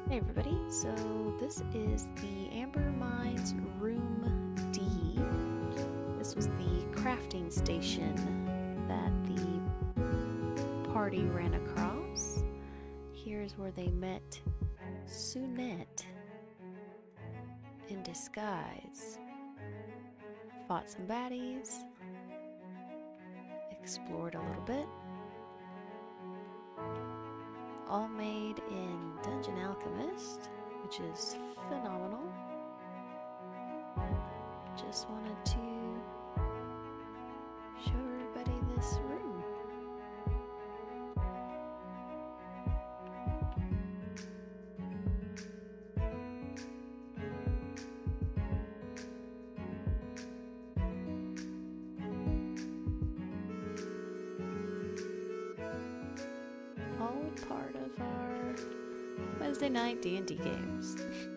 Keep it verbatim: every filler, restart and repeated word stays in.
Hey everybody, so this is the Amber Mines Room D. This was the crafting station that the party ran across. Here's where they met Sunette in disguise. Fought some baddies, explored a little bit. All made in Dungeon Alchemist, which is phenomenal. Just wanted to show everybody this room. All part of our Wednesday night D and D games.